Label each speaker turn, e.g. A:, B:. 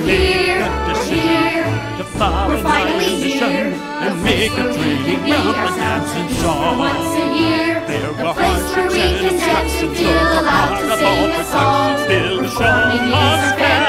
A: made a decision to follow my mission and make a trading ground for dancing song.
B: Once a year,
A: There
B: the
A: were
B: place where
A: hardships
B: we
A: and
B: can dance and
A: instructions,
B: feel
A: so the
B: allowed
A: heart
B: to
A: of
B: sing
A: all
B: a
A: production
B: song.
A: still the show
B: Performing is
A: must
B: a very